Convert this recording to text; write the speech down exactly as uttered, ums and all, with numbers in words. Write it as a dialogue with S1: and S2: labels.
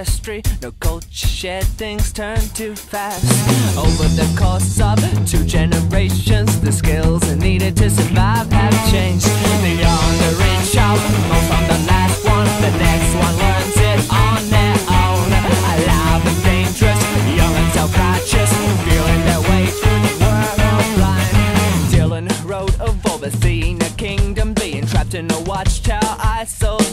S1: ancestry, no culture shared, things turn too fast. Over the course of two generations, the skills needed to survive have changed. Beyond the reach of most from the last one, the next one learns it on their own. Alive and dangerous, young and self-righteous, feeling their way through the world blind. Dylan wrote of overseeing a kingdom, being trapped in a watchtower, isolated.